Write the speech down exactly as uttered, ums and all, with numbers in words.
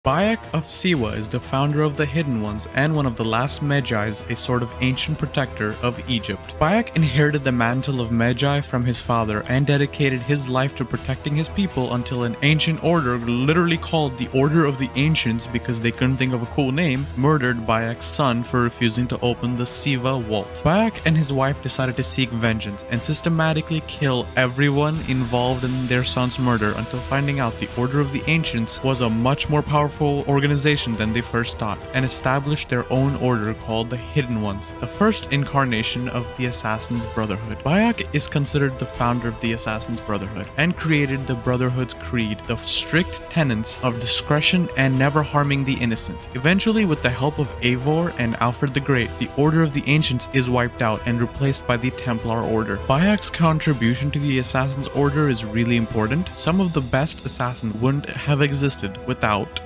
Bayek of Siwa is the founder of the Hidden Ones and one of the last Medjais, a sort of ancient protector of Egypt. Bayek inherited the mantle of Medjai from his father and dedicated his life to protecting his people until an ancient order, literally called the Order of the Ancients because they couldn't think of a cool name, murdered Bayek's son for refusing to open the Siva vault. Bayek and his wife decided to seek vengeance and systematically kill everyone involved in their son's murder until finding out the Order of the Ancients was a much more powerful organization than they first thought, and established their own order called the Hidden Ones, the first incarnation of the Assassin's Brotherhood. Bayek is considered the founder of the Assassin's Brotherhood and created the Brotherhood's creed, the strict tenets of discretion and never harming the innocent. Eventually, with the help of Eivor and Alfred the Great, the Order of the Ancients is wiped out and replaced by the Templar Order. Bayek's contribution to the Assassin's Order is really important. Some of the best assassins wouldn't have existed without